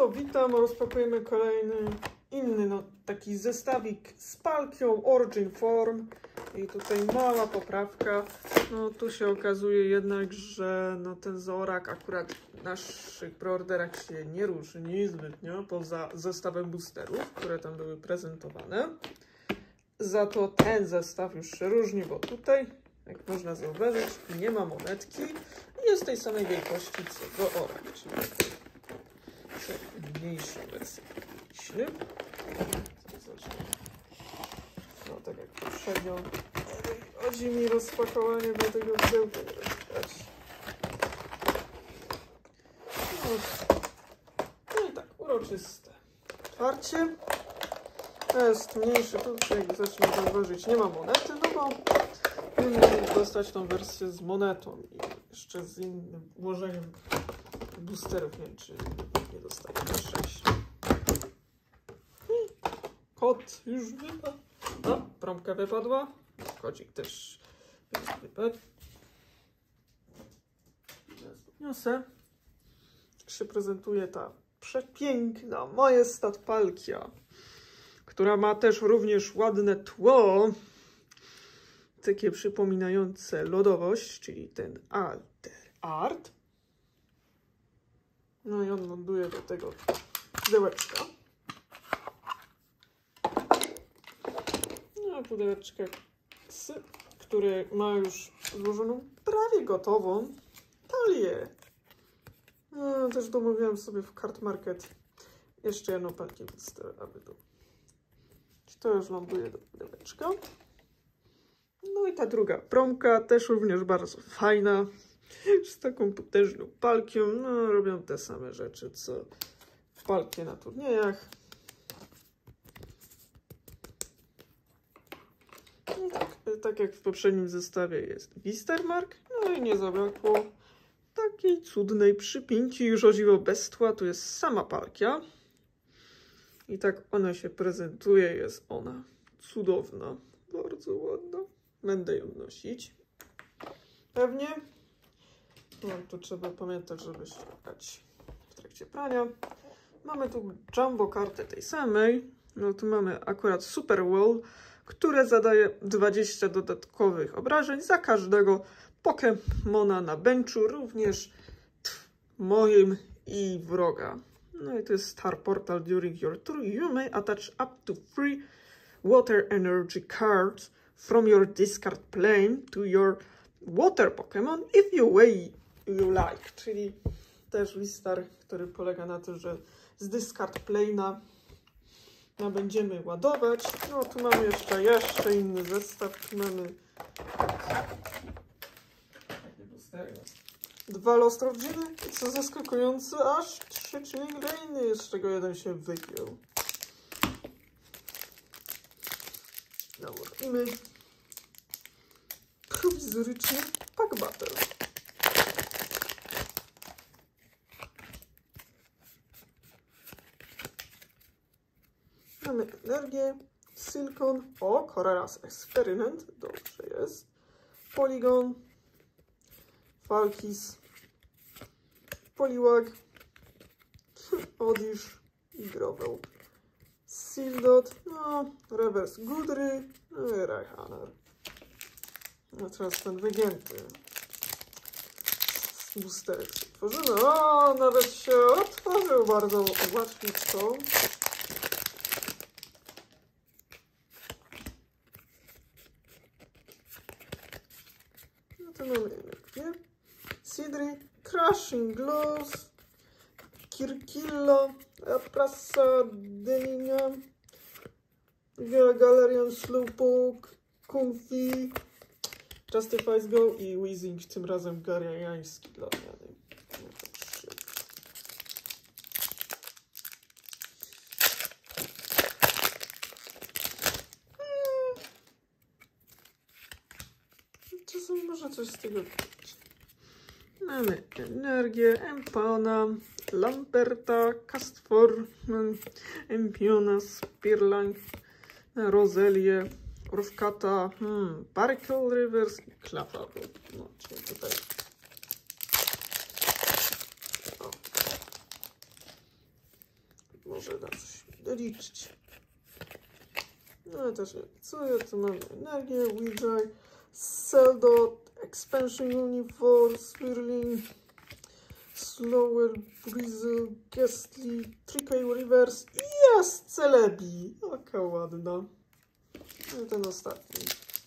to witam, rozpakujemy kolejny, inny, no taki zestawik z Palkią Origin Form. I tutaj mała poprawka. No tu się okazuje jednak, że no ten Zorak akurat w naszych preorderach się nie różni zbytnio, poza zestawem boosterów, które tam były prezentowane. Za to ten zestaw już się różni, bo tutaj, jak można zauważyć, nie ma monetki i jest tej samej wielkości co Zorak, czyli mniejsza wersja. No tak jak poprzednio. Chodzi mi rozpakowanie do tego pudełka. No i tak, uroczyste otwarcie. Jest mniejszy, tu jak zacznie zauważyć, nie ma monety, no bo powinien dostać tą wersję z monetą i jeszcze z innym ułożeniem boosterów. Nie wiem, czy nie dostaje na 6. Kod już wypadł. No, promka wypadła. Kodzik też wypadł. Niosę. Tak się prezentuje ta przepiękna Majestat Palkia, która ma też również ładne tło, takie przypominające lodowość, czyli ten Alter Art. No i on ląduje do tego pudełeczka. No, pudełeczka, który ma już złożoną, prawie gotową talię. No, też domówiłam sobie w Card Market jeszcze jedną Palkię, aby to. To już ląduje do pudełeczka. No i ta druga promka, też również bardzo fajna. Z taką potężną Palkią. No, robią te same rzeczy, co Palkie na turniejach. I tak jak w poprzednim zestawie jest Wistermark. No i nie zabrakło takiej cudnej przypinki. Już o dziwo bez tła. Tu jest sama Palkia. I tak ona się prezentuje. Jest ona cudowna. Bardzo ładna. Będę ją nosić. Pewnie. No, tu trzeba pamiętać, żeby się dać w trakcie prania. Mamy tu jumbo kartę tej samej. No tu mamy akurat Super Wall, które zadaje 20 dodatkowych obrażeń za każdego Pokemona na benchu, również moim i wroga. No i to jest Star Portal. During your tour, you may attach up to 3 Water Energy cards from your discard plane to your Water Pokémon if you way you like. Czyli też Wistar, który polega na tym, że z discard plane'a będziemy ładować. No tu mamy jeszcze inny zestaw. Tu mamy 2 Lost Originy i co zaskakujące, aż 3 Chilling, z czego jeden się wygiął. Nałożymy prowizoryczny Pack Battle. Mamy energię, Silkon, o, Koralas Experiment, dobrze jest, Polygon, Falkis, Poliwag, Odish i Grovel, Sealdot, no, Reverse Gudry, no i Raihaner. No teraz ten wygięty boosterek tworzymy. O, nawet się otworzył bardzo łatwiutko. No to mamy energię. Sidri, Crushing Gloss, Kirkilla, Aprassa, Delinia, Galarian Slowpoke, Comfy, Justifies Go i Weezing, tym razem gariański dla odmiany. Czasem może coś z tego być. Mamy energię, Empana, Lamperta, Castfor, Empiona, Spearling, Roselię, Urfkata, Barkle Reverse i Clefable. No, czyli tutaj. O. może na coś liczyć. No też nie. Co ja tu mam? Energię, Ouija, Seldot, Expansion Universe, Swirling, Slower, Brizzle, Ghastly, Trickery Reverse i jest Celebi. Jaka ładna. No ten ostatni.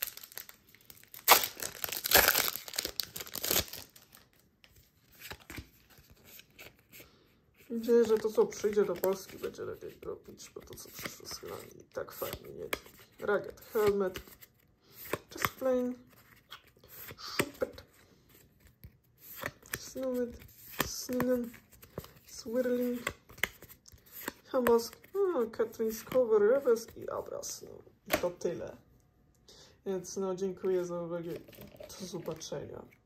Mam nadzieję, że to co przyjdzie do Polski będzie lepiej robić, bo to co przyszło z Holandii i tak fajnie nie robi. Ragged Helmet, Chestplane, Schuppet, Snowed, Sningen, Swirling, Hamask, Catherine's Cover, Reverse i Abras. No i to tyle. Więc no dziękuję za uwagę i do zobaczenia.